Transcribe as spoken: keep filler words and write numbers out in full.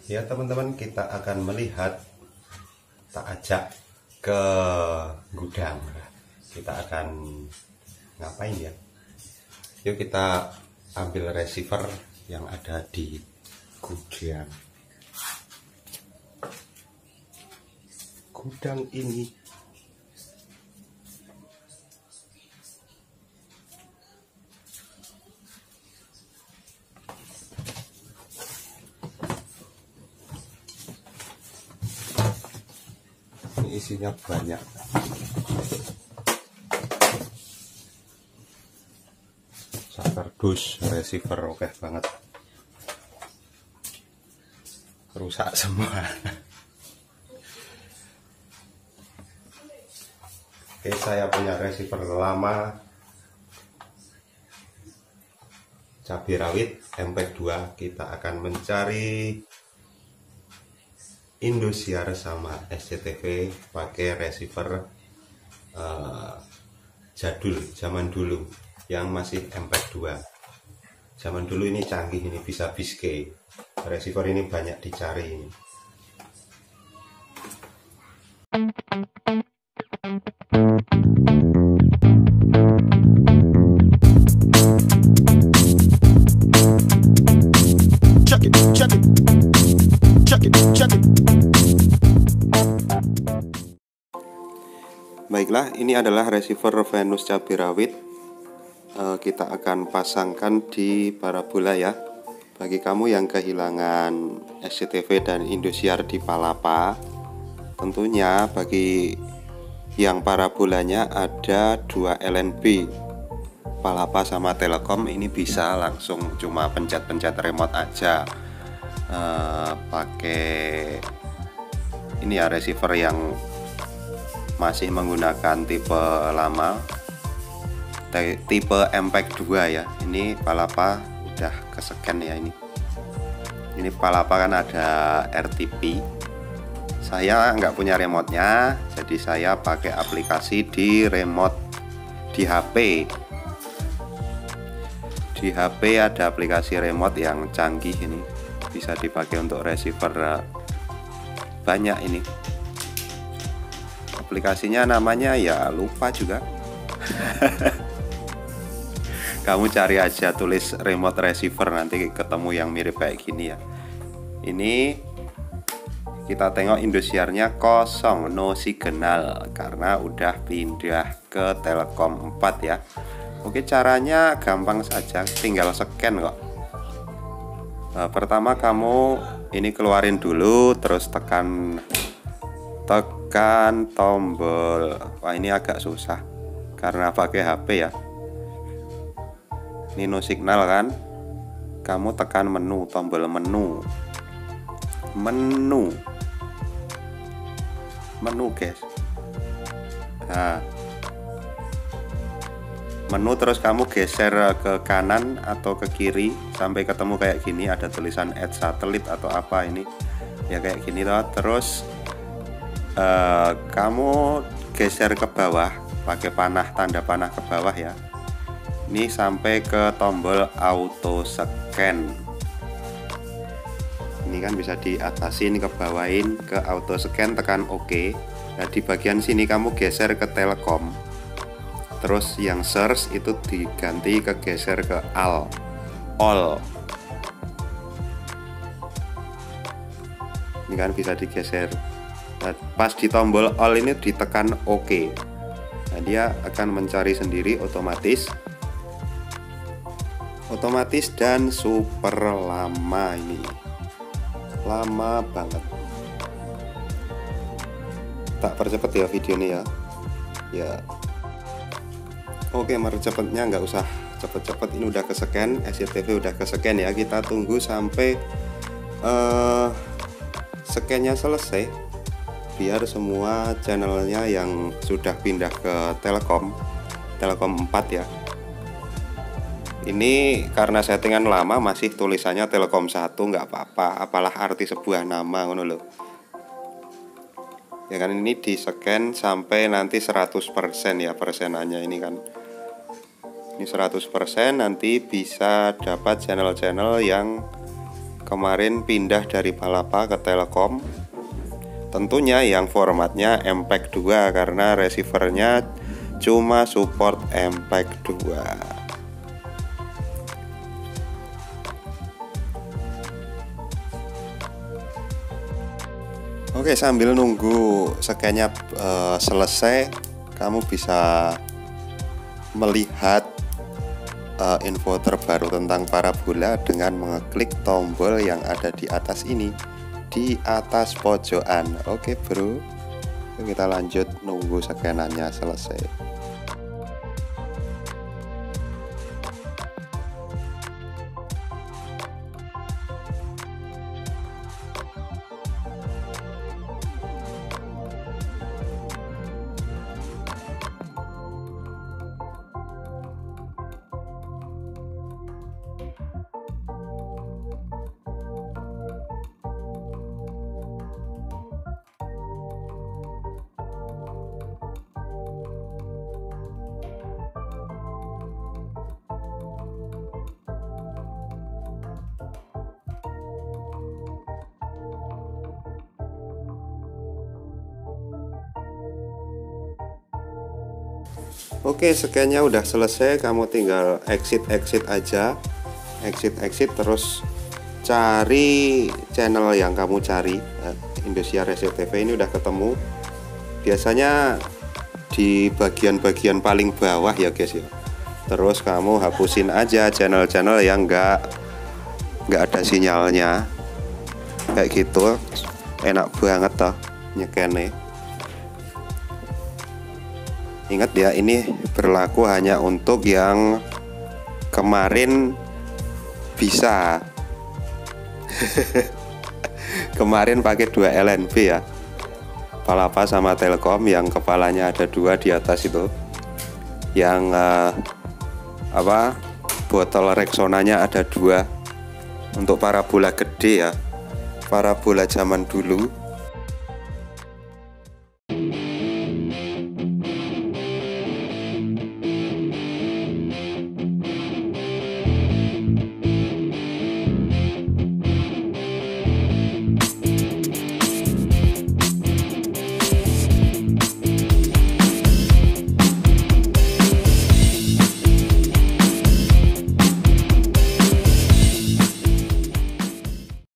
Ya teman-teman, kita akan melihat, tak ajak ke gudang. Kita akan ngapain ya? Yuk kita ambil receiver yang ada di gudang. Gudang ini ini isinya banyak. Kardus, receiver oke banget, rusak semua. Oke, saya punya receiver lama cabai rawit M P dua. Kita akan mencari Indosiar sama S C T V pakai receiver uh, jadul zaman dulu yang masih M P dua. Zaman dulu ini canggih, ini bisa Biscay. Receiver ini banyak dicari ini. Check it, check it. Check it, check it. Baiklah, ini adalah receiver Venus cabai rawit. Uh, kita akan pasangkan di parabola ya. Bagi kamu yang kehilangan S C T V dan Indosiar di Palapa, tentunya bagi yang parabolanya ada dua L N B, Palapa sama Telkom, ini bisa langsung cuma pencet-pencet remote aja. Uh, pakai ini ya, receiver yang masih menggunakan tipe lama, tipe M P dua ya. Ini Palapa udah kesekan ya. Ini ini Palapa kan ada R T P. Saya nggak punya remote-nya, jadi saya pakai aplikasi di remote di H P. Di H P ada aplikasi remote yang canggih, ini bisa dipakai untuk receiver banyak. Ini aplikasinya namanya ya lupa juga. Kamu cari aja, tulis remote receiver, nanti ketemu yang mirip kayak gini ya. Ini kita tengok Indosiarnya kosong, no signal, karena udah pindah ke Telkom empat ya. Oke, caranya gampang saja, tinggal scan kok. Nah, pertama kamu ini keluarin dulu, terus tekan tekan tombol. Wah, ini agak susah karena pakai H P ya. Ini no signal kan, kamu tekan menu, tombol menu menu menu guys. Nah, menu terus kamu geser ke kanan atau ke kiri sampai ketemu kayak gini, ada tulisan add satelit atau apa ini ya, kayak gini loh. Terus uh, kamu geser ke bawah pakai panah, tanda panah ke bawah ya. Ini sampai ke tombol auto scan. Ini kan bisa diatasin, ke bawain ke auto scan, tekan OK. Nah, di bagian sini kamu geser ke Telkom. Terus yang search itu diganti ke geser ke all. All. Ini kan bisa digeser. Nah, pas di tombol all ini ditekan OK. Nah, dia akan mencari sendiri otomatis. Otomatis dan super lama, ini lama banget. Tak percepat ya video ini ya. Ya. Oke, mercepatnya nggak usah cepet-cepet, ini udah ke-scan, S C T V udah ke-scan ya. Kita tunggu sampai uh, scan-nya selesai, biar semua channelnya yang sudah pindah ke Telkom Telkom empat ya. Ini karena settingan lama masih tulisannya Telkom satu, nggak apa-apa, apalah arti sebuah nama, ngono loh. Ya kan, ini di scan sampai nanti seratus persen ya persenannya ini kan. Ini seratus persen, nanti bisa dapat channel-channel yang kemarin pindah dari Palapa ke Telkom. Tentunya yang formatnya M P E G dua karena receivernya cuma support M P E G dua. Oke, sambil nunggu scan-nya uh, selesai, kamu bisa melihat uh, info terbaru tentang parabola dengan mengeklik tombol yang ada di atas ini, di atas pojokan. Oke bro, kita lanjut nunggu scan-annya selesai. Oke, scan-nya udah selesai, kamu tinggal exit-exit aja. Exit-exit terus cari channel yang kamu cari. Indosiar S C T V ini udah ketemu. Biasanya di bagian-bagian paling bawah ya guys ya. Terus kamu hapusin aja channel-channel yang enggak enggak ada sinyalnya. Kayak gitu. Enak banget toh nyekennya. Ingat ya, ini berlaku hanya untuk yang kemarin bisa. Kemarin pakai dua L N B ya, Palapa sama Telkom, yang kepalanya ada dua di atas itu. Yang uh, apa botol Rexonanya ada dua. Untuk parabola gede ya, parabola zaman dulu.